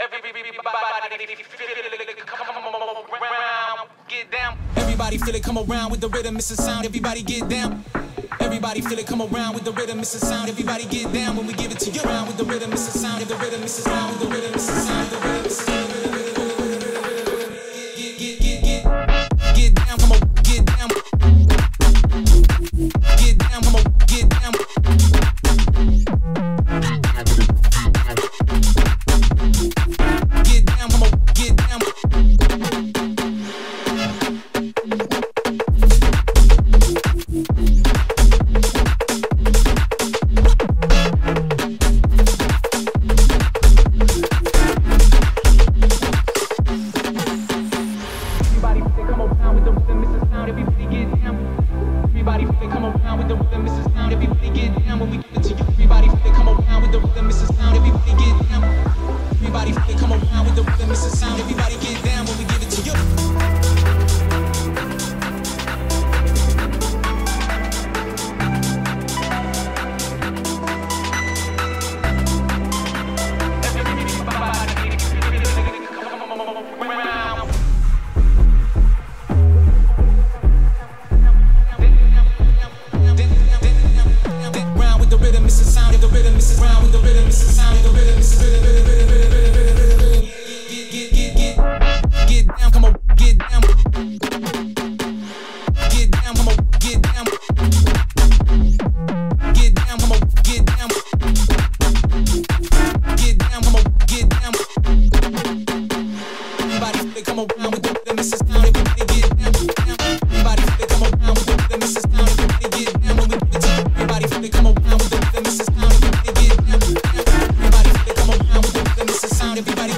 Everybody feel it, come around with the rhythm, it's a sound, everybody get down. Everybody feel it, come around with the rhythm, it's a sound, everybody get down when we give it to you. Around with the rhythm, it's a sound, the rhythm, it's a sound, with the rhythm, it's a sound, the rhythm, it's a sound. Get down, come on, get down. Get down, come on, get down. Get down, come on, get down. Everybody